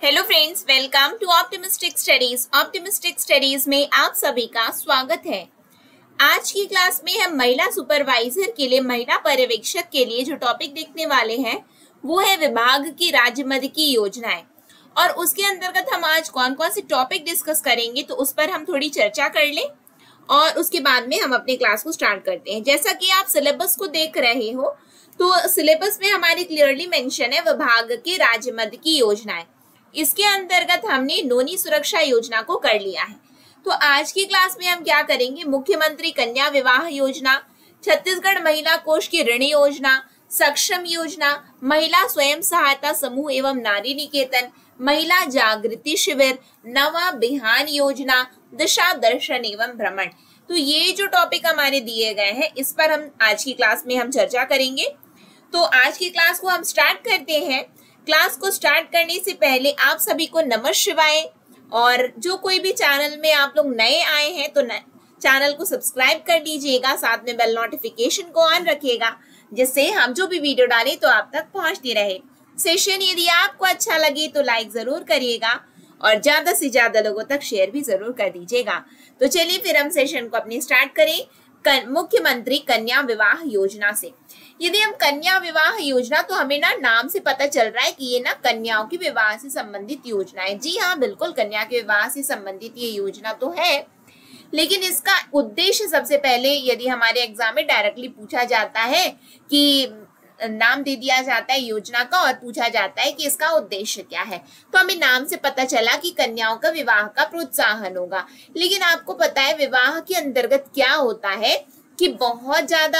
Hello friends, welcome to optimistic studies. Optimistic studies में आप सभी का स्वागत है। आज की क्लास में हम महिला सुपरवाइजर के लिए, महिला पर्यवेक्षक के लिए जो टॉपिक देखने वाले हैं वो है विभाग की राज्य मद की योजनाएं। और उसके अंतर्गत हम आज कौन कौन से टॉपिक डिस्कस करेंगे तो उस पर हम थोड़ी चर्चा कर लें और उसके बाद में हम अपने क्लास को स्टार्ट करते हैं। जैसा कि आप सिलेबस को देख रहे हो तो सिलेबस में हमारी क्लियरली मेंशन है विभाग के राज्य मद की योजनाएं। इसके अंतर्गत हमने नोनी सुरक्षा योजना को कर लिया है। तो आज की क्लास में हम क्या करेंगे, मुख्यमंत्री कन्या विवाह योजना, छत्तीसगढ़ महिला कोष की ऋण योजना, सक्षम योजना, महिला स्वयं सहायता समूह एवं नारी निकेतन, महिला जागृति शिविर, नवा बिहान योजना, दिशा दर्शन एवं भ्रमण। तो ये जो टॉपिक हमारे दिए गए हैं इस पर हम आज की क्लास में हम चर्चा करेंगे। तो आज की क्लास को हम स्टार्ट करते हैं। क्लास को स्टार्ट करने से पहले आप सभी को नमः शिवाय। और जो कोई भी चैनल में आप लोग नए आए हैं तो चैनल को सब्सक्राइब कर लीजिएगा, साथ में बेल नोटिफिकेशन को ऑन रखिएगा जिससे हम जो भी वीडियो डालें तो आप तक पहुंचती रहे। सेशन यदि आपको अच्छा लगे तो लाइक जरूर करिएगा और ज्यादा से ज्यादा लोगों तक शेयर भी जरूर कर दीजिएगा। तो चलिए फिर हम सेशन को अपनी स्टार्ट करें मुख्यमंत्री कन्या विवाह योजना से। यदि हम कन्या विवाह योजना, तो हमें ना नाम से पता चल रहा है कि ये ना कन्याओं के विवाह से संबंधित योजना है। जी हाँ, बिल्कुल कन्या के विवाह से संबंधित ये योजना तो है, लेकिन इसका उद्देश्य सबसे पहले यदि हमारे एग्जाम में डायरेक्टली पूछा जाता है कि नाम दे दिया जाता है योजना का और पूछा जाता है कि इसका उद्देश्य क्या है, तो हमें नाम से पता चला कि कन्याओं का विवाह का प्रोत्साहन होगा। लेकिन आपको पता है विवाह के अंतर्गत क्या होता है कि बहुत ज्यादा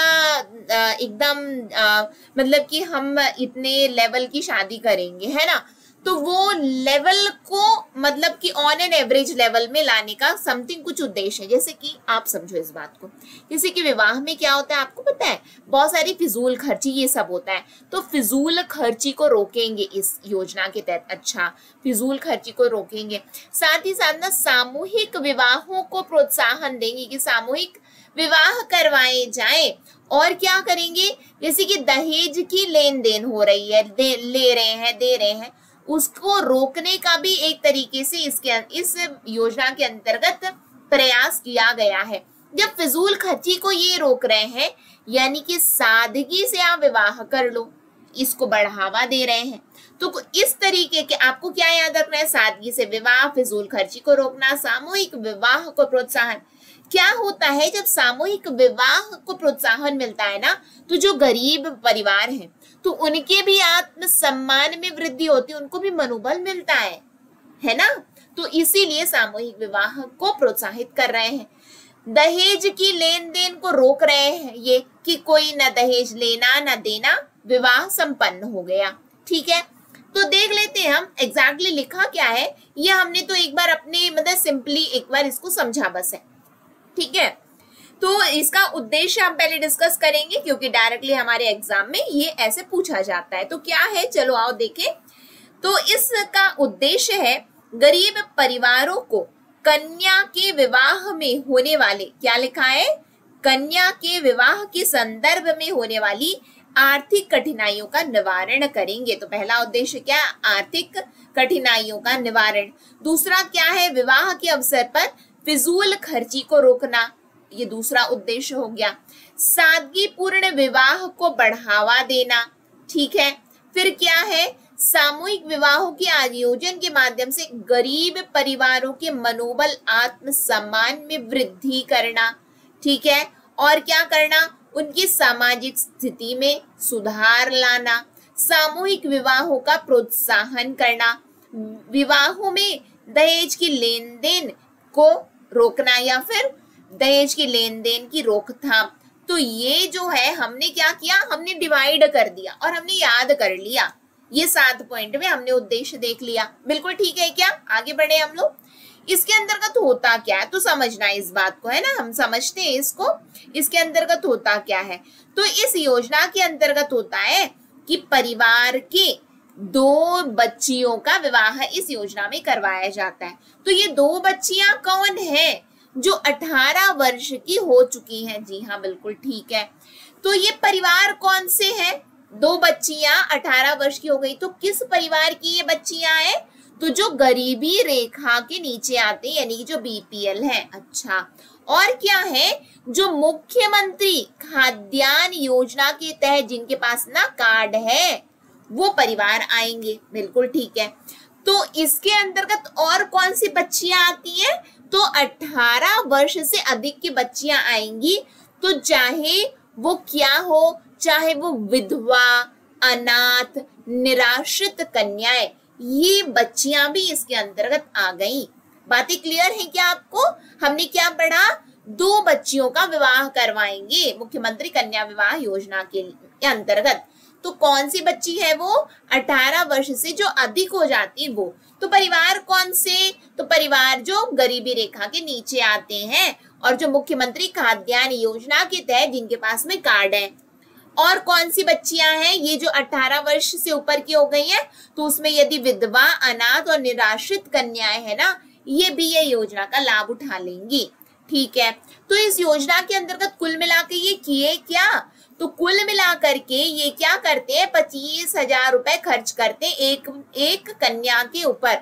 एकदम मतलब कि हम इतने लेवल की शादी करेंगे, है ना, तो वो लेवल को मतलब कि ऑन एन एवरेज लेवल में लाने का समथिंग कुछ उद्देश्य है। जैसे कि आप समझो इस बात को, जैसे कि विवाह में क्या होता है आपको पता है, बहुत सारी फिजूल खर्ची ये सब होता है। तो फिजूल खर्ची को रोकेंगे इस योजना के तहत। अच्छा, फिजूल खर्ची को रोकेंगे, साथ ही साथ ना सामूहिक विवाहों को प्रोत्साहन देंगे कि सामूहिक विवाह करवाए जाए। और क्या करेंगे, जैसे कि दहेज की लेन देन हो रही है, ले रहे हैं, दे रहे हैं, उसको रोकने का भी एक तरीके से इस योजना के अंतर्गत प्रयास किया गया है। जब फिजूल खर्ची को ये रोक रहे हैं यानी कि सादगी से आप विवाह कर लो, इसको बढ़ावा दे रहे हैं। तो इस तरीके के आपको क्या याद रखना है, सादगी से विवाह, फिजूल खर्ची को रोकना, सामूहिक विवाह को प्रोत्साहन। क्या होता है जब सामूहिक विवाह को प्रोत्साहन मिलता है ना, तो जो गरीब परिवार हैं तो उनके भी आत्मसम्मान में वृद्धि होती है, उनको भी मनोबल मिलता है ना। तो इसीलिए सामूहिक विवाह को प्रोत्साहित कर रहे हैं। दहेज की लेन देन को रोक रहे हैं ये कि कोई न दहेज लेना न देना, विवाह संपन्न हो गया। ठीक है, तो देख लेते हैं हम एग्जैक्टली लिखा क्या है। ये हमने तो एक बार अपने मतलब सिंपली एक बार इसको समझा बस है। ठीक है, तो इसका उद्देश्य हम पहले डिस्कस करेंगे क्योंकि डायरेक्टली हमारे एग्जाम में ये ऐसे पूछा जाता है। तो क्या है, चलो आओ देखें। तो इसका उद्देश्य है गरीब परिवारों को कन्या के विवाह में होने वाले, क्या लिखा है, कन्या के विवाह के संदर्भ में होने वाली आर्थिक कठिनाइयों का निवारण करेंगे। तो पहला उद्देश्य क्या, आर्थिक कठिनाइयों का निवारण। दूसरा क्या है, विवाह के अवसर पर फिजूल खर्ची को रोकना, ये दूसरा उद्देश्य हो गया। सादगी पूर्ण विवाह को बढ़ावा देना। ठीक है, फिर क्या है, सामूहिक विवाहों के आयोजन के माध्यम से गरीब परिवारों के मनोबल, आत्मसम्मान में वृद्धि करना। ठीक है, और क्या करना, उनकी सामाजिक स्थिति में सुधार लाना, सामूहिक विवाहों का प्रोत्साहन करना, विवाहों में दहेज की लेन देन को रोकना या फिर दहेज की लेन देन की रोकथाम। तो ये जो है हमने क्या किया, हमने डिवाइड कर दिया और हमने याद कर लिया। ये 7 पॉइंट में हमने उद्देश्य देख लिया। बिल्कुल ठीक है क्या, आगे बढ़े हम लोग। इसके अंतर्गत होता क्या है तो समझना इस बात को, है ना, हम समझते हैं इसको। इसके अंतर्गत होता क्या है, तो इस योजना के अंतर्गत होता है कि परिवार के 2 बच्चियों का विवाह इस योजना में करवाया जाता है। तो ये 2 बच्चियां कौन है, जो 18 वर्ष की हो चुकी हैं। जी हाँ, बिल्कुल ठीक है। तो ये परिवार कौन से हैं, 2 बच्चियां 18 वर्ष की हो गई। तो किस परिवार की ये बच्चियां हैं, तो जो गरीबी रेखा के नीचे आते हैं यानी कि जो बीपीएल है। अच्छा, और क्या है, जो मुख्यमंत्री खाद्यान्न योजना के तहत जिनके पास ना कार्ड है वो परिवार आएंगे। बिल्कुल ठीक है। तो इसके अंतर्गत और कौन सी बच्चियां आती हैं, तो 18 वर्ष से अधिक की बच्चियां आएंगी। तो चाहे वो क्या हो, चाहे वो विधवा, अनाथ, निराश्रित कन्याएं, ये बच्चियां भी इसके अंतर्गत आ गई। बातें क्लियर है क्या आपको? हमने क्या पढ़ा, 2 बच्चियों का विवाह करवाएंगे मुख्यमंत्री कन्या विवाह योजना के अंतर्गत। तो कौन सी बच्ची है वो, 18 वर्ष से जो अधिक हो जाती है वो। तो परिवार कौन से, तो परिवार जो गरीबी रेखा के नीचे आते हैं और जो मुख्यमंत्री खाद्यान्न योजना के तहत जिनके पास में कार्ड है। और कौन सी बच्चियां हैं, ये जो 18 वर्ष से ऊपर की हो गई हैं, तो उसमें यदि विधवा, अनाथ और निराश्रित कन्याएं है ना, ये भी ये योजना का लाभ उठा लेंगी। ठीक है। तो इस योजना के अंतर्गत कुल मिलाकर ये किए क्या, तो कुल मिलाकर के ये क्या करते हैं, 25,000 रुपए खर्च करते हैं एक कन्या के ऊपर।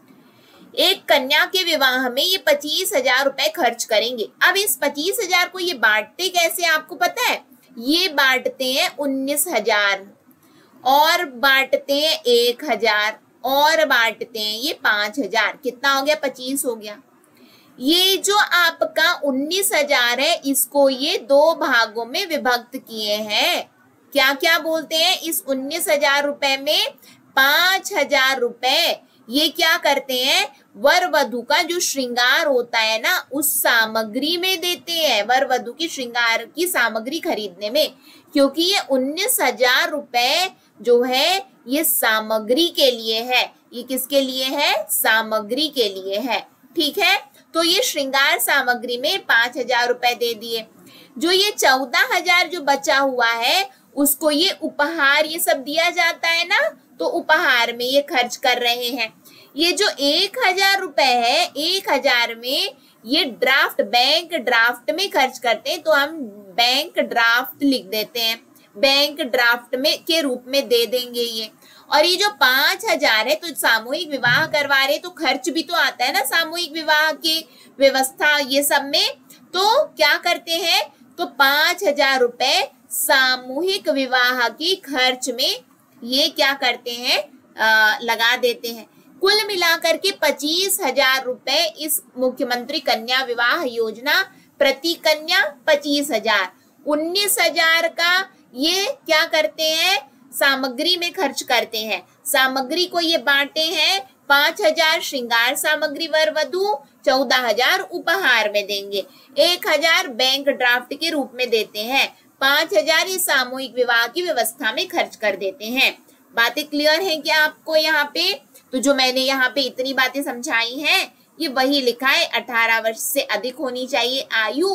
एक कन्या के विवाह में ये 25,000 रुपए खर्च करेंगे। अब इस 25,000 को ये बांटते कैसे, आपको पता है? ये बांटते हैं 19,000 और बांटते हैं 1,000 और बांटते हैं ये 5,000। कितना हो गया, 25 हो गया। ये जो आपका 19,000 है, इसको ये 2 भागों में विभक्त किए हैं। क्या क्या बोलते हैं, इस 19,000 रुपए में 5,000 रुपए ये क्या करते हैं, वर वधु का जो श्रृंगार होता है ना, उस सामग्री में देते हैं, वर वधु की श्रृंगार की सामग्री खरीदने में। क्योंकि ये 19,000 रुपए जो है ये सामग्री के लिए है। ये किसके लिए है, सामग्री के लिए है। ठीक है। तो ये श्रृंगार सामग्री में 5,000 रुपए दे दिए। जो ये 14,000 जो बचा हुआ है उसको ये उपहार ये सब दिया जाता है ना, तो उपहार में ये खर्च कर रहे हैं। ये जो 1,000 रुपए है, 1,000 में ये ड्राफ्ट, बैंक ड्राफ्ट में खर्च करते हैं, तो हम बैंक ड्राफ्ट लिख देते हैं, बैंक ड्राफ्ट में के रूप में दे देंगे ये। और ये जो 5,000 है, तो सामूहिक विवाह करवा रहे तो खर्च भी तो आता है ना, सामूहिक विवाह की व्यवस्था ये सब में। तो क्या करते हैं, तो 5,000 रुपए सामूहिक विवाह की खर्च में ये क्या करते हैं, लगा देते हैं। कुल मिलाकर के 25,000 रुपए इस मुख्यमंत्री कन्या विवाह योजना, प्रति कन्या 25,000। 19,000 का ये क्या करते हैं, सामग्री में खर्च करते हैं। सामग्री को ये बांटे हैं, 5,000 श्रृंगार सामग्री वर वधु, 14,000 उपहार में देंगे, 1,000 बैंक ड्राफ्ट के रूप में देते हैं, 5,000 ये सामूहिक विवाह की व्यवस्था में खर्च कर देते हैं। बातें क्लियर हैं क्या आपको यहाँ पे? तो जो मैंने यहाँ पे इतनी बातें समझाई हैं, ये वही लिखा है, 18 वर्ष से अधिक होनी चाहिए आयु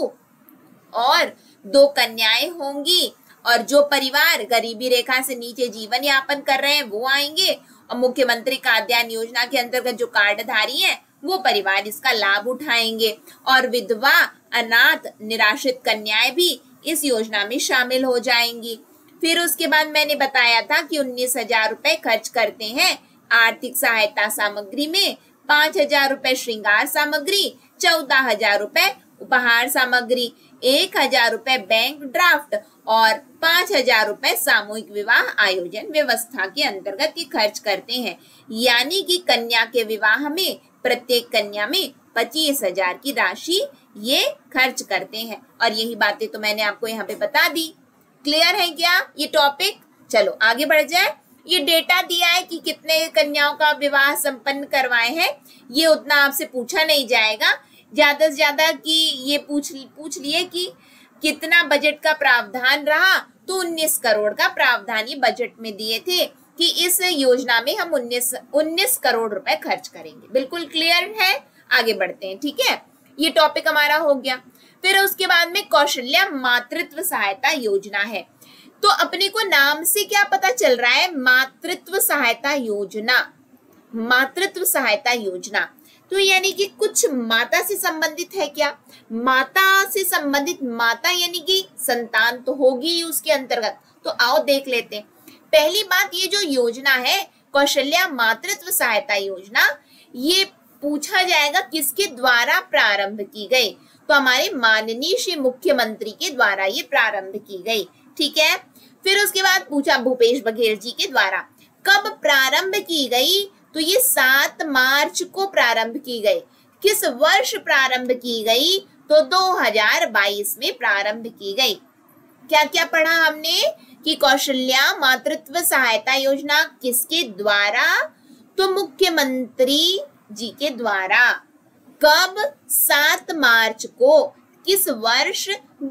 और 2 कन्याएं होंगी, और जो परिवार गरीबी रेखा से नीचे जीवन यापन कर रहे हैं वो आएंगे, और मुख्यमंत्री खाद्यान्न योजना के अंतर्गत जो कार्डधारी हैं वो परिवार इसका लाभ उठाएंगे, और विधवा, अनाथ, निराश्रित कन्याएं भी इस योजना में शामिल हो जाएंगी। फिर उसके बाद मैंने बताया था कि 19,000 रुपए खर्च करते हैं आर्थिक सहायता सामग्री में, 5,000 रुपए श्रृंगार सामग्री, 14,000 रुपए उपहार सामग्री, 1,000 रुपए बैंक ड्राफ्ट और 5,000 रुपए सामूहिक विवाह आयोजन व्यवस्था के अंतर्गत ये खर्च करते हैं। यानी कि कन्या के विवाह में प्रत्येक कन्या में 25,000 की राशि ये खर्च करते हैं। और यही बातें तो मैंने आपको यहाँ पे बता दी। क्लियर है क्या ये टॉपिक? चलो आगे बढ़ जाए। ये डेटा दिया है कि कितने कन्याओं का विवाह संपन्न करवाए हैं, ये उतना आपसे पूछा नहीं जाएगा। ज्यादा से ज्यादा कि ये पूछ लिए कि कितना बजट का प्रावधान रहा, तो 19 करोड़ का प्रावधान ये बजट में दिए थे कि इस योजना में हम 19 करोड़ रुपए खर्च करेंगे। बिल्कुल क्लियर है? आगे बढ़ते हैं। ठीक है, ये टॉपिक हमारा हो गया। फिर उसके बाद में कौशल्या मातृत्व सहायता योजना है। तो अपने को नाम से क्या पता चल रहा है, मातृत्व सहायता योजना। मातृत्व सहायता योजना तो यानी कि कुछ माता से संबंधित है क्या? माता से संबंधित, माता यानी कि संतान तो होगी ही उसके अंतर्गत। तो आओ देख लेते हैं। पहली बात, ये जो योजना है कौशल्या मातृत्व सहायता योजना, ये पूछा जाएगा किसके द्वारा प्रारंभ की गई, तो हमारे माननीय श्री मुख्यमंत्री के द्वारा ये प्रारंभ की गई। ठीक है, फिर उसके बाद पूछा भूपेश बघेल जी के द्वारा कब प्रारंभ की गई, तो ये 7 मार्च को प्रारंभ की गई। किस वर्ष प्रारंभ की गई, तो 2022 में प्रारंभ की गई। क्या क्या पढ़ा हमने कि कौशल्या मातृत्व सहायता योजना किसके द्वारा, तो मुख्यमंत्री जी के द्वारा। कब, 7 मार्च को, किस वर्ष,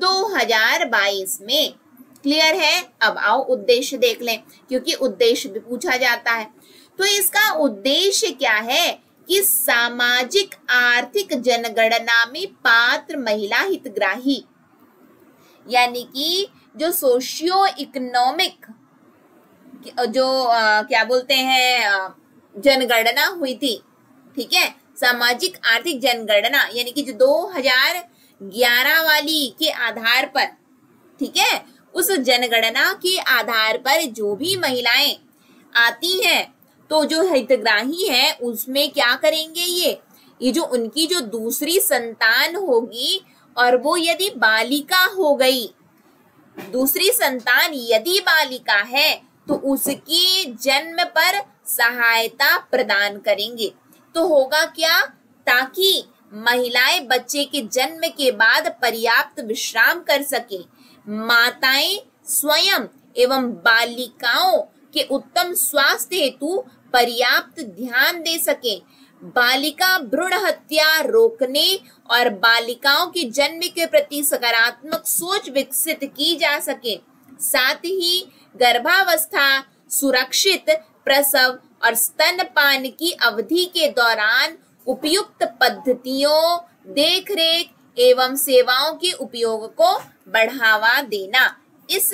2022 में। क्लियर है। अब आओ उद्देश्य देख लें, क्योंकि उद्देश्य भी पूछा जाता है। तो इसका उद्देश्य क्या है कि सामाजिक आर्थिक जनगणना में पात्र महिला हितग्राही, यानी कि जो सोशियो इकोनॉमिक जो क्या बोलते हैं जनगणना हुई थी, ठीक है, सामाजिक आर्थिक जनगणना, यानी कि जो 2011 वाली के आधार पर, ठीक है, उस जनगणना के आधार पर जो भी महिलाएं आती हैं, तो जो हितग्राही है उसमें क्या करेंगे, ये जो उनकी जो दूसरी संतान होगी, और वो यदि बालिका हो गई, दूसरी संतान यदि बालिका है, तो उसके जन्म पर सहायता प्रदान करेंगे। तो होगा क्या, ताकि महिलाएं बच्चे के जन्म के बाद पर्याप्त विश्राम कर सके, माताएं स्वयं एवं बालिकाओं के उत्तम स्वास्थ्य हेतु पर्याप्त ध्यान दे सके, बालिका भ्रूण हत्या रोकने और बालिकाओं के जन्म के प्रति सकारात्मक सोच विकसित की जा सके, साथ ही गर्भावस्था, सुरक्षित प्रसव और स्तनपान की अवधि के दौरान उपयुक्त पद्धतियों, देखरेख एवं सेवाओं के उपयोग को बढ़ावा देना इस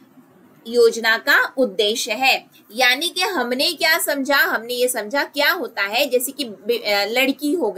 योजना का उद्देश्य है। यानी कि हमने क्या समझा, हमने ये समझा क्या होता है, जैसे कि लड़की हो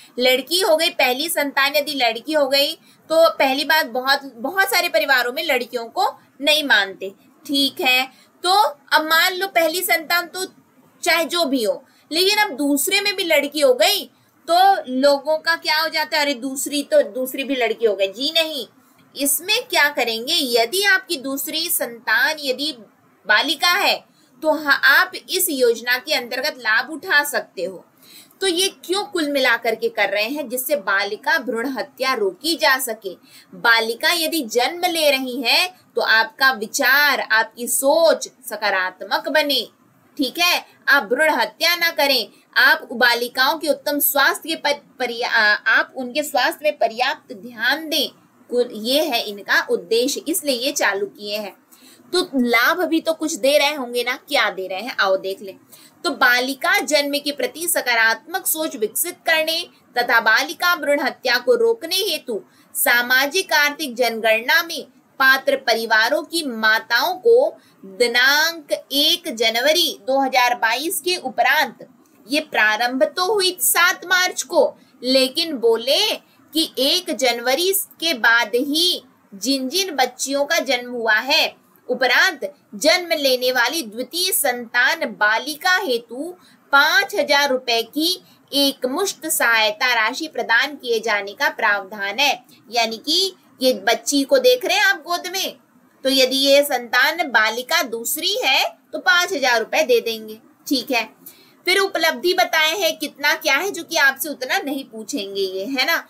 गई, पहली संतान यदि लड़की हो गई, तो पहली बात बहुत सारे परिवारों में लड़कियों को नहीं मानते, ठीक है। तो अब मान लो पहली संतान तो चाहे जो भी हो, लेकिन अब दूसरे में भी लड़की हो गई, तो लोगों का क्या हो जाता है, अरे दूसरी भी लड़की हो गई, जी नहीं। इसमें क्या करेंगे, यदि आपकी दूसरी संतान यदि बालिका है, तो आप इस योजना के अंतर्गत लाभ उठा सकते हो। तो ये क्यों कुल मिलाकर के कर रहे हैं, जिससे बालिका भ्रूण हत्या रोकी जा सके। बालिका यदि जन्म ले रही है, तो आपका विचार, आपकी सोच सकारात्मक बने, ठीक है, आप भ्रूण हत्या ना करें, आप बालिकाओं के उत्तम स्वास्थ्य के आप उनके स्वास्थ्य में पर्याप्त ध्यान दें, ये है इनका उद्देश्य, इसलिए ये चालू किए हैं। तो लाभ भी तो कुछ दे रहे होंगे ना, क्या दे रहे हैं, आओ देख लें। तो बालिका जन्म के प्रति सकारात्मक सोच विकसित करने तथा बालिका भ्रूण हत्या को रोकने हेतु सामाजिक आर्थिक जनगणना में पात्र परिवारों की माताओं को दिनांक 1 जनवरी 2022 के उपरांत, ये प्रारंभ तो हुई 7 मार्च को, लेकिन बोले कि 1 जनवरी के बाद ही जिन बच्चियों का जन्म हुआ है, उपरांत जन्म लेने वाली द्वितीय संतान बालिका हेतु 5,000 रुपए की एक मुश्त सहायता राशि प्रदान किए जाने का प्रावधान है। यानी कि ये बच्ची को देख रहे हैं आप गोद में, तो यदि ये संतान बालिका दूसरी है तो 5,000 रुपए दे देंगे, ठीक है। फिर उपलब्धि बताए हैं कितना क्या है, जो कि आपसे उतना नहीं पूछेंगे, ये है ना,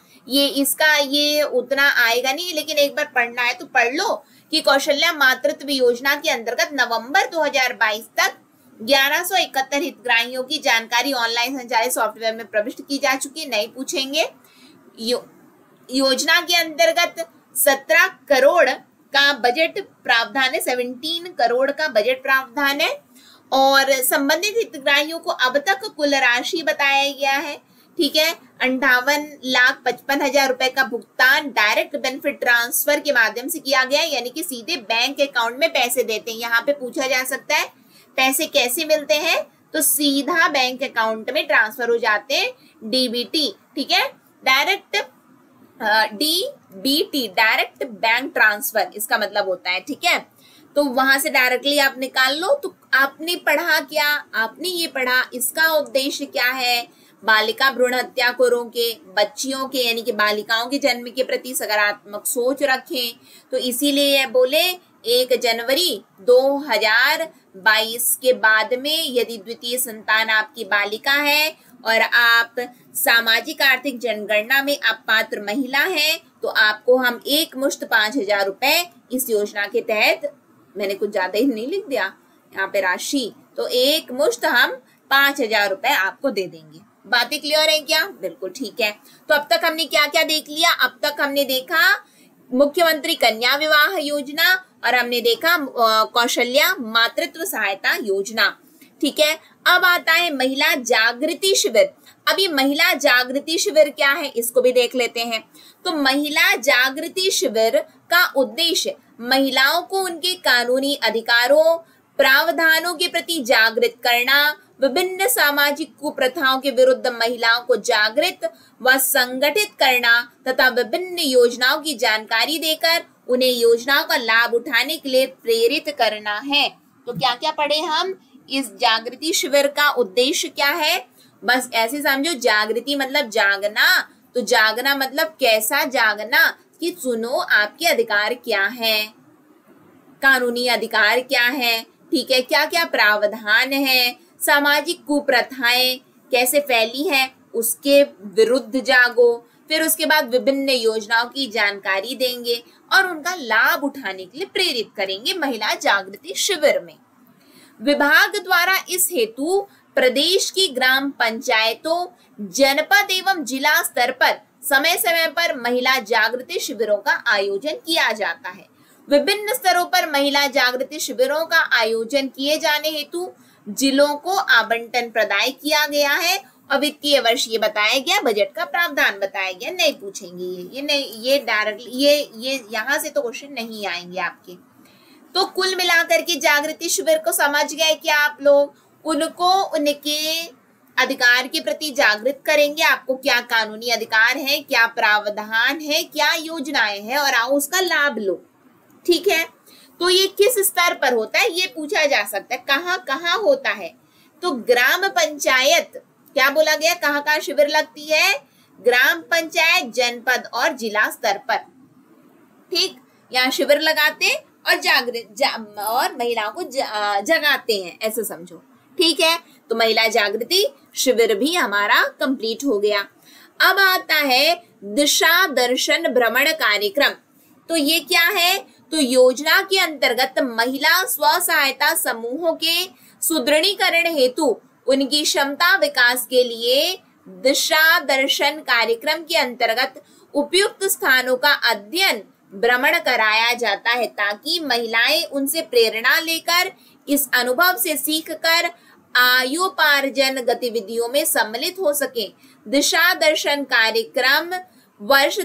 ये उतना आएगा नहीं, लेकिन एक बार पढ़ना है तो पढ़ लो कि कौशल्या मातृत्व योजना के अंतर्गत नवंबर 2022 तक 1171 हितग्राहियों की जानकारी ऑनलाइन संचालित सॉफ्टवेयर में प्रविष्ट की जा चुकी है, नहीं पूछेंगे। योजना के अंतर्गत 17 करोड़ का बजट प्रावधान है, 17 करोड़ का बजट प्रावधान है, और संबंधित हितग्राहियों को अब तक कुल राशि बताया गया है, ठीक है, 58,55,000 रुपए का भुगतान डायरेक्ट बेनिफिट ट्रांसफर के माध्यम से किया गया है, यानी कि सीधे बैंक अकाउंट में पैसे देते हैं। यहाँ पे पूछा जा सकता है पैसे कैसे मिलते हैं, तो सीधा बैंक अकाउंट में ट्रांसफर हो जाते हैं, डीबीटी, ठीक है, direct DBT, direct bank transfer इसका मतलब होता है, ठीक है। तो वहां से डायरेक्टली आप निकाल लो। तो आपने पढ़ा क्या, आपने ये पढ़ा इसका उद्देश्य क्या है, बालिका भ्रूण हत्या को रोके, बच्चियों के यानी कि बालिकाओं के जन्म के प्रति सकारात्मक सोच रखें। तो इसीलिए ये बोले 1 जनवरी 2022 के बाद में यदि द्वितीय संतान आपकी बालिका है और आप सामाजिक आर्थिक जनगणना में आप पात्र महिला हैं तो आपको हम एक मुश्त 5,000 रुपए इस योजना के तहत, मैंने कुछ ज्यादा ही नहीं लिख दिया यहाँ पे राशि, तो एक मुश्त हम 5,000 रुपए आपको दे देंगे। बातें क्लियर है क्या? बिल्कुल ठीक है। तो अब तक हमने क्या क्या देख लिया? अब तक हमने देखा मुख्यमंत्री कन्या विवाह योजना और हमने देखा कौशल्या मातृत्व सहायता योजना। ठीक है, अब आता है महिला जागृति शिविर। अभी महिला जागृति शिविर क्या है इसको भी देख लेते हैं। तो महिला जागृति शिविर का उद्देश्य महिलाओं को उनके कानूनी अधिकारों, प्रावधानों के प्रति जागृत करना, विभिन्न सामाजिक कुप्रथाओं के विरुद्ध महिलाओं को जागृत व संगठित करना तथा विभिन्न योजनाओं की जानकारी देकर उन्हें योजनाओं का लाभ उठाने के लिए प्रेरित करना है। तो क्या क्या पढ़े हम? इस जागृति शिविर का उद्देश्य क्या है? बस ऐसे समझो, जागृति मतलब जागना, तो जागना मतलब कैसा जागना कि सुनो आपके अधिकार क्या है, कानूनी अधिकार क्या है, ठीक है, क्या क्या प्रावधान है, सामाजिक कुप्रथाएं कैसे फैली हैं उसके विरुद्ध जागो। फिर उसके बाद विभिन्न योजनाओं की जानकारी देंगे और उनका लाभ उठाने के लिए प्रेरित करेंगे महिला जागृति शिविर में। विभाग द्वारा इस हेतु प्रदेश की ग्राम पंचायतों, जनपद एवं जिला स्तर पर समय समय पर महिला जागृति शिविरों का आयोजन किया जाता है। विभिन्न स्तरों पर महिला जागृति शिविरों का आयोजन किए जाने हेतु जिलों को आवंटन प्रदान किया गया है और वित्तीय वर्ष ये बताया गया, बजट का प्रावधान बताया गया। नहीं पूछेंगे ये नहीं, ये डायरेक्टली ये यहाँ से तो क्वेश्चन नहीं आएंगे आपके। तो कुल मिलाकर के जागृति शिविर को समझ गए क्या आप लोग? उनको उनके अधिकार के प्रति जागृत करेंगे, आपको क्या कानूनी अधिकार है, क्या प्रावधान है, क्या योजनाएं हैं और आओ उसका लाभ लो। ठीक है, तो ये किस स्तर पर होता है ये पूछा जा सकता है, कहाँ कहाँ होता है? तो ग्राम पंचायत, क्या बोला गया, कहाँ कहाँ शिविर लगती है? ग्राम पंचायत, जनपद और जिला स्तर पर। ठीक, यहाँ शिविर लगाते और और महिलाओं को जगाते हैं, ऐसे समझो। ठीक है, तो महिला जागृति शिविर भी हमारा कंप्लीट हो गया। अब आता है दिशा दर्शन भ्रमण कार्यक्रम। तो ये क्या है? तो योजना के अंतर्गत महिला स्व सहायता समूहों के सुदृढ़ीकरण हेतु उनकी क्षमता विकास के लिए दिशा दर्शन कार्यक्रम के अंतर्गत उपयुक्त स्थानों का अध्ययन भ्रमण कराया जाता है ताकि महिलाएं उनसे प्रेरणा लेकर इस अनुभव से सीखकर आयोपार्जन गतिविधियों में सम्मिलित हो सके। दिशा दर्शन कार्यक्रम वर्ष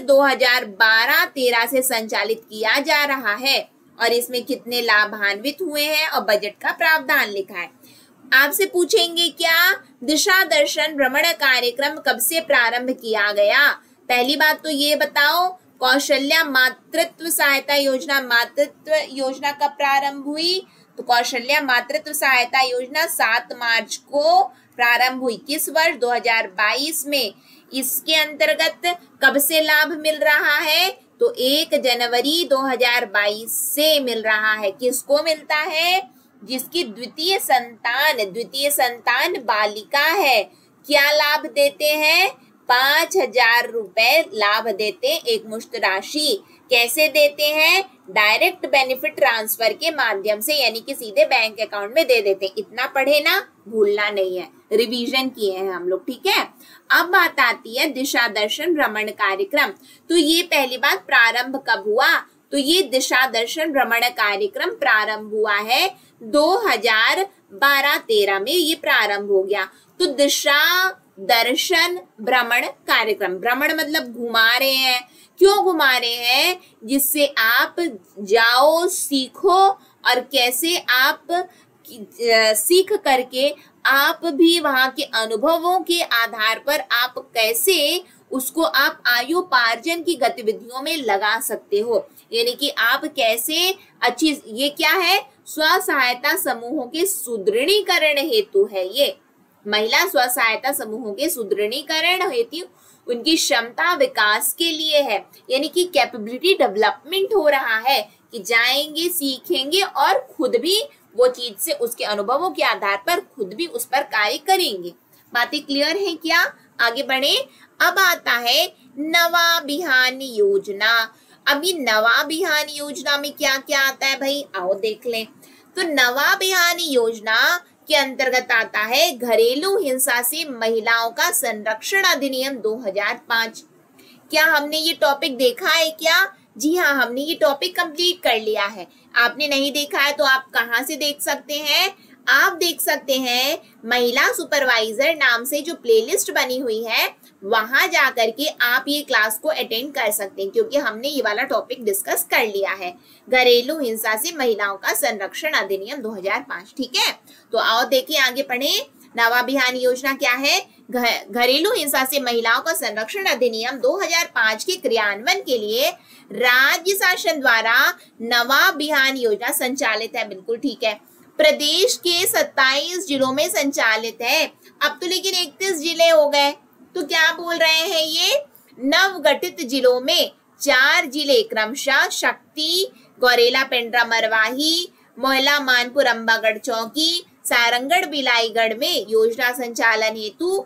2012-13 से संचालित किया जा रहा है और इसमें कितने लाभान्वित हुए हैं और बजट का प्रावधान लिखा है। आपसे पूछेंगे क्या दिशा दर्शन भ्रमण कार्यक्रम कब से प्रारंभ किया गया? पहली बात तो ये बताओ, कौशल्या मातृत्व सहायता योजना, मातृत्व योजना कब प्रारंभ हुई? तो कौशल्या मातृत्व सहायता योजना 7 मार्च को प्रारंभ हुई। किस वर्ष? 2022 में। इसके अंतर्गत कब से लाभ मिल रहा है? तो 1 जनवरी 2022 से मिल रहा है। किसको मिलता है? जिसकी द्वितीय संतान बालिका है। क्या लाभ देते हैं? 5,000 रुपए लाभ देते, एक मुश्त राशि। कैसे देते हैं? डायरेक्ट बेनिफिट ट्रांसफर के माध्यम से, यानी कि सीधे बैंक अकाउंट में दे देते। इतना पढ़े ना, भूलना नहीं है, रिवीजन किए हैं हम लोग। ठीक है, अब बात आती है दिशा दर्शन भ्रमण कार्यक्रम। तो ये पहली बात प्रारंभ कब हुआ? तो ये दिशा दर्शन भ्रमण कार्यक्रम प्रारंभ हुआ है 2012-13 में, ये प्रारंभ हो गया। तो दिशा दर्शन भ्रमण कार्यक्रम, भ्रमण मतलब घुमा रहे हैं। क्यों घुमा रहे हैं? जिससे आप जाओ, सीखो और कैसे आप सीख करके आप भी वहां के अनुभवों के आधार पर आप कैसे उसको आप आयोपार्जन की गतिविधियों में लगा सकते हो। यानी कि आप कैसे अच्छी, ये क्या है, स्व सहायता समूहों के सुदृढ़ीकरण हेतु है। ये महिला स्व सहायता समूहों के सुदृढ़ीकरण हेतु उनकी क्षमता विकास के लिए है। यानी कि कैपेबिलिटी डेवलपमेंट हो रहा है कि जाएंगे, सीखेंगे और खुद भी वो चीज से उसके अनुभवों के आधार पर खुद भी उस पर कार्य करेंगे। बातें क्लियर है क्या? आगे बढ़े। अब आता है नवाभियान योजना। अभी नवाभियान योजना में क्या क्या आता है भाई, आओ देख लें। तो नवाभियान योजना के अंतर्गत आता है घरेलू हिंसा से महिलाओं का संरक्षण अधिनियम 2005। क्या हमने ये टॉपिक देखा है क्या? जी हाँ, हमने ये टॉपिक कंप्लीट कर लिया है। आपने नहीं देखा है तो आप कहाँ से देख सकते हैं? आप देख सकते हैं महिला सुपरवाइजर नाम से जो प्लेलिस्ट बनी हुई है, वहां जाकर के आप ये क्लास को अटेंड कर सकते हैं, क्योंकि हमने ये वाला टॉपिक डिस्कस कर लिया है, घरेलू हिंसा से महिलाओं का संरक्षण अधिनियम 2005। ठीक है, तो आओ देखिए, आगे पढ़े। नवाभियान योजना क्या है? घरेलू हिंसा से महिलाओं का संरक्षण अधिनियम 2005 के क्रियान्वयन के लिए राज्य शासन द्वारा नवाभियान योजना संचालित है। बिल्कुल ठीक है, प्रदेश के 27 जिलों में संचालित है। अब तो लेकिन 31 जिले हो गए, तो क्या बोल रहे हैं ये? नवगठित जिलों में 4 जिले क्रमशः शक्ति, गौरेला, पेंड्रा, मरवाही, मोहला, मानपुर, अम्बागढ़, चौकी, सारंगढ़, बिलाईगढ़ में योजना संचालन हेतु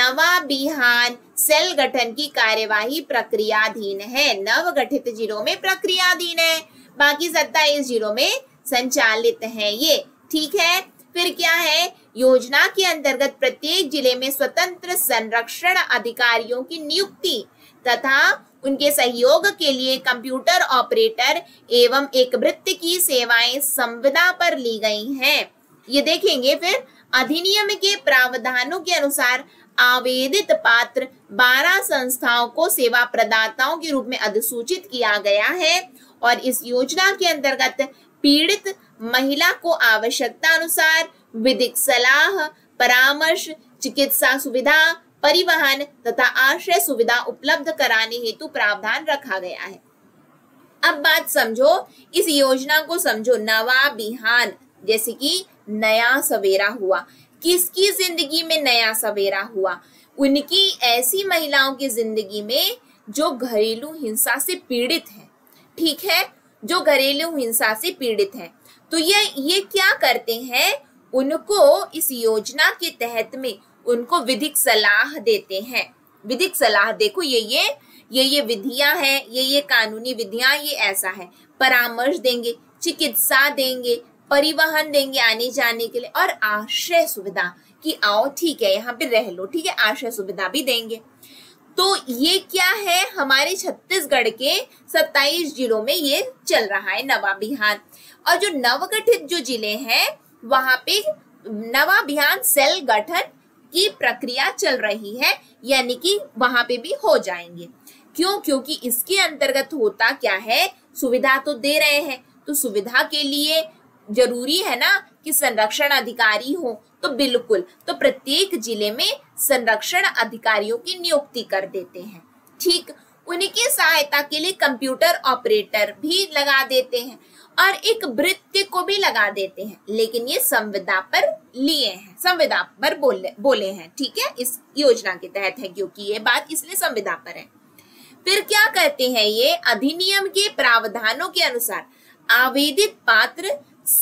नवाभियान सेल गठन की कार्यवाही प्रक्रियाधीन है। नवगठित जिलों में प्रक्रियाधीन है, बाकी 27 जिलों में संचालित है ये। ठीक है, फिर क्या है? योजना के अंतर्गत प्रत्येक जिले में स्वतंत्र संरक्षण अधिकारियों की नियुक्ति तथा उनके सहयोग के लिए कंप्यूटर ऑपरेटर एवं एक वृत्ति की सेवाएं संविदा पर ली गई हैं। ये देखेंगे। फिर अधिनियम के प्रावधानों के अनुसार आवेदित पात्र 12 संस्थाओं को सेवा प्रदाताओं के रूप में अधिसूचित किया गया है और इस योजना के अंतर्गत पीड़ित महिला को आवश्यकता अनुसार विधिक सलाह, परामर्श, चिकित्सा सुविधा, परिवहन तथा आश्रय सुविधा उपलब्ध कराने हेतु प्रावधान रखा गया है। अब बात समझो, इस योजना को समझो। नवाभियान जैसे कि नया सवेरा हुआ। किसकी जिंदगी में नया सवेरा हुआ? उनकी ऐसी महिलाओं की जिंदगी में जो घरेलू हिंसा से पीड़ित है। ठीक है, जो घरेलू हिंसा से पीड़ित है। तो ये क्या करते हैं? उनको इस योजना के तहत में उनको विधिक सलाह देते हैं। विधिक सलाह, देखो ये विधियां हैं, ये कानूनी विधियां, ये ऐसा है। परामर्श देंगे, चिकित्सा देंगे, परिवहन देंगे आने जाने के लिए, और आश्रय सुविधा कि आओ ठीक है यहाँ पे रह लो। ठीक है, आश्रय सुविधा भी देंगे। तो ये क्या है? हमारे छत्तीसगढ़ के 27 जिलों में ये चल रहा है नवाभियान। और जो नवगठित जो जिले हैं वहां पे नवाभियान सेल गठन की प्रक्रिया चल रही है, यानी कि वहां पे भी हो जाएंगे। क्यों? क्योंकि इसके अंतर्गत होता क्या है, सुविधा तो दे रहे हैं, तो सुविधा के लिए जरूरी है ना कि संरक्षण अधिकारी हो। तो बिल्कुल, तो प्रत्येक जिले में संरक्षण अधिकारियों की नियुक्ति कर देते हैं। ठीक, उनकी सहायता के लिए कंप्यूटर ऑपरेटर भी लगा देते हैं और एक वृत्ति को भी लगा देते हैं, लेकिन ये संविदा पर लिए हैं, संविदा पर बोले हैं। ठीक है, इस योजना के तहत है, क्योंकि ये बात इसलिए संविदा पर है। फिर क्या कहते हैं? ये अधिनियम के प्रावधानों के अनुसार आवेदित पात्र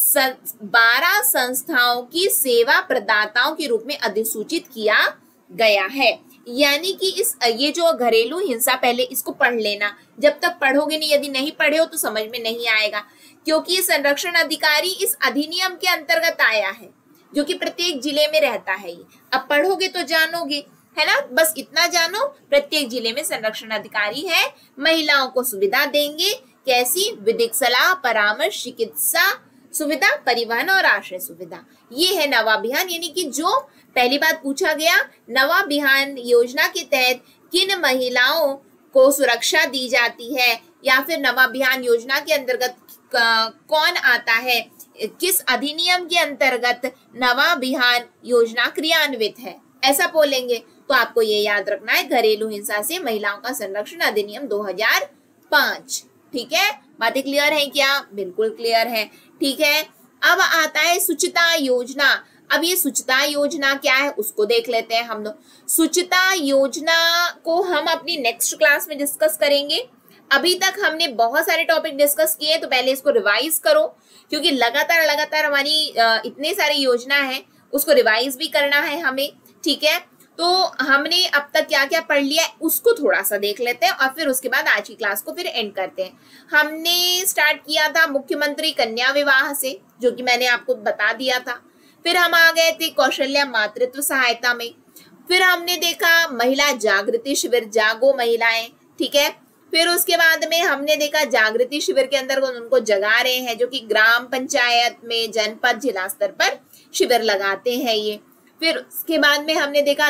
12 संस्थाओं की सेवा प्रदाताओं के रूप में अधिसूचित किया गया है। यानी कि ये जो घरेलू हिंसा, पहले इसको पढ़ लेना, जब तक पढ़ोगे नहीं, यदि नहीं पढ़े हो तो समझ में नहीं आएगा, क्योंकि ये संरक्षण अधिकारी इस अधिनियम के अंतर्गत आया है, जो कि प्रत्येक जिले में रहता है। ये अब पढ़ोगे तो जानोगे, है ना। बस इतना जानो, प्रत्येक जिले में संरक्षण अधिकारी है, महिलाओं को सुविधा देंगे। कैसी? विधिक सलाह, परामर्श, चिकित्सा सुविधा, परिवहन और आश्रय सुविधा। ये है नवाभियान। यानी कि जो पहली बात पूछा गया, नवाभियान योजना के तहत किन महिलाओं को सुरक्षा दी जाती है, या फिर नवाभियान योजना के अंतर्गत कौन आता है, किस अधिनियम के अंतर्गत नवाभियान योजना क्रियान्वित है, ऐसा बोलेंगे। तो आपको ये याद रखना है, घरेलू हिंसा से महिलाओं का संरक्षण अधिनियम 2005। ठीक है, बातें क्लियर है क्या? बिल्कुल क्लियर है। ठीक है, अब आता है शुचिता योजना। अब ये शुचिता योजना क्या है उसको देख लेते हैं हम लोग। शुचिता योजना को हम अपनी नेक्स्ट क्लास में डिस्कस करेंगे। अभी तक हमने बहुत सारे टॉपिक डिस्कस किए, तो पहले इसको रिवाइज करो, क्योंकि लगातार हमारी इतने सारी योजना है, उसको रिवाइज भी करना है हमें। ठीक है, तो हमने अब तक क्या क्या पढ़ लिया है उसको थोड़ा सा देख लेते हैं और फिर उसके बाद आज की क्लास को फिर एंड करते हैं। हमने स्टार्ट किया था मुख्यमंत्री कन्या विवाह से, जो कि मैंने आपको बता दिया था। फिर हम आ गए थे कौशल्या मातृत्व सहायता में। फिर हमने देखा महिला जागृति शिविर, जागो महिलाएं। ठीक है, फिर उसके बाद में हमने देखा जागृति शिविर के अंदर उनको जगा रहे हैं, जो कि ग्राम पंचायत में, जनपद, जिला स्तर पर शिविर लगाते हैं ये। फिर उसके बाद में हमने देखा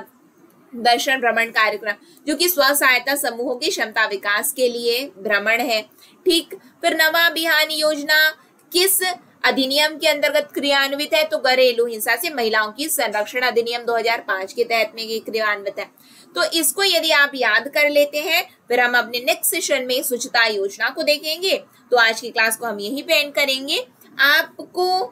दर्शन भ्रमण कार्यक्रम, जो कि स्व सहायता समूहों की क्षमता विकास के लिए भ्रमण है। ठीक, फिर नवा बिहान योजना किस अधिनियम के अंतर्गत क्रियान्वित है? तो घरेलू हिंसा से महिलाओं की संरक्षण अधिनियम 2005 के तहत में ये क्रियान्वित है। तो इसको यदि आप याद कर लेते हैं, फिर हम अपने नेक्स्ट सेशन में स्वच्छता योजना को देखेंगे। तो आज की क्लास को हम यहीं पे एंड करेंगे। आपको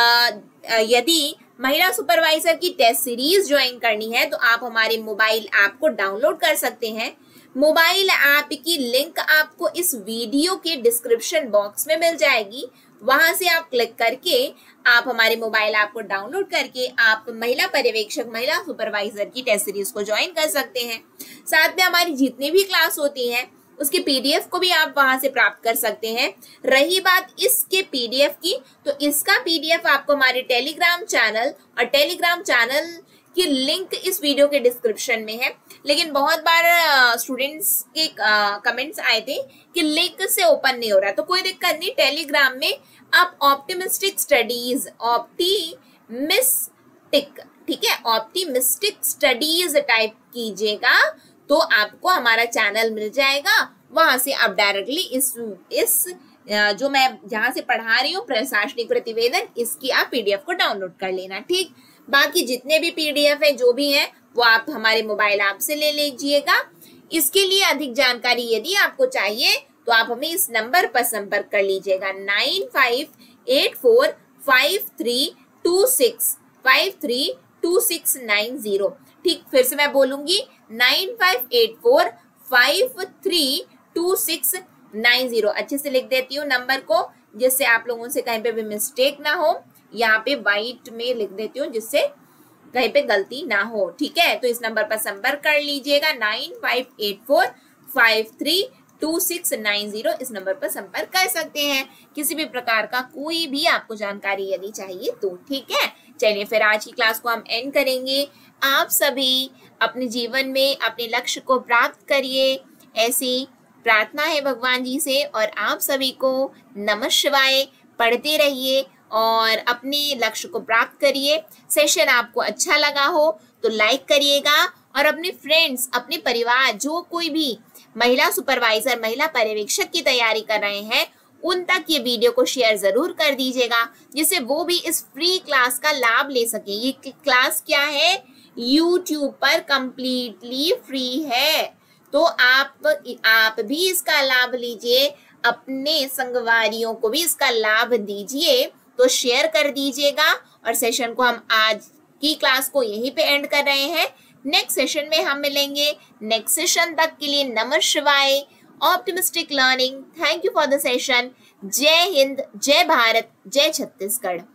यदि महिला सुपरवाइजर की टेस्ट सीरीज ज्वाइन करनी है तो आप हमारे मोबाइल ऐप को डाउनलोड कर सकते हैं। मोबाइल ऐप की लिंक आपको इस वीडियो के डिस्क्रिप्शन बॉक्स में मिल जाएगी। वहां से आप क्लिक करके आप हमारे मोबाइल ऐप को डाउनलोड करके आप महिला पर्यवेक्षक, महिला सुपरवाइजर की टेस्ट सीरीज को ज्वाइन कर सकते हैं। साथ में हमारी जितनी भी क्लास होती हैं उसके पीडीएफ को भी आप वहां से प्राप्त कर सकते हैं। रही बात इसके पीडीएफ की, तो इसका पीडीएफ आपको हमारे टेलीग्राम चैनल, और टेलीग्राम चैनल की लिंक इस वीडियो के डिस्क्रिप्शन में है। लेकिन बहुत बार स्टूडेंट्स के कमेंट्स आए थे कि लिंक से ओपन नहीं हो रहा, तो कोई दिक्कत नहीं, टेलीग्राम में आप ऑप्टिमिस्टिक स्टडीज, ठीक है, ऑप्टिमिस्टिक स्टडीज टाइप कीजिएगा तो आपको हमारा चैनल मिल जाएगा। वहां से आप डायरेक्टली इस जो मैं जहां से पढ़ा रही हूँ प्रशासनिक प्रतिवेदन, इसकी आप पीडीएफ को डाउनलोड कर लेना। ठीक, बाकी जितने भी पीडीएफ है जो भी है वो आप हमारे मोबाइल ऐप से ले लीजिएगा। इसके लिए अधिक जानकारी यदि आपको चाहिए तो आप हमें इस नंबर पर संपर्क कर लीजिएगा 9584532690। ठीक, फिर से मैं बोलूंगी 9584532690। अच्छे से लिख देती हूँ नंबर को, जिससे आप लोगों से कहीं पे भी मिस्टेक ना हो। यहाँ पे व्हाइट में लिख देती हूँ जिससे कहीं पे गलती ना हो। ठीक है, तो इस नंबर पर संपर्क कर लीजिएगा 9584532690। इस नंबर पर संपर्क कर सकते हैं किसी भी प्रकार का कोई भी आपको जानकारी यदि चाहिए तो। ठीक है, चलिए फिर आज की क्लास को हम एंड करेंगे। आप सभी अपने जीवन में अपने लक्ष्य को प्राप्त करिए, ऐसी प्रार्थना है भगवान जी से। और आप सभी को नमः शिवाय, पढ़ते रहिए और अपने लक्ष्य को प्राप्त करिए। सेशन आपको अच्छा लगा हो तो लाइक करिएगा और अपने फ्रेंड्स, अपने परिवार, जो कोई भी महिला सुपरवाइजर, महिला पर्यवेक्षक की तैयारी कर रहे हैं, उन तक ये वीडियो को शेयर जरूर कर दीजिएगा, जिससे वो भी इस फ्री क्लास का लाभ ले सके। ये क्लास क्या है? YouTube पर कंप्लीटली फ्री है, तो आप भी इसका लाभ लीजिए, अपने संगवारियों को भी इसका लाभ दीजिए। तो शेयर कर दीजिएगा। और सेशन को हम आज की क्लास को यहीं पे एंड कर रहे हैं। नेक्स्ट सेशन में हम मिलेंगे। नेक्स्ट सेशन तक के लिए नमः शिवाय, optimistic learning. Thank you for the session. जय हिंद, जय भारत, जय छत्तीसगढ़।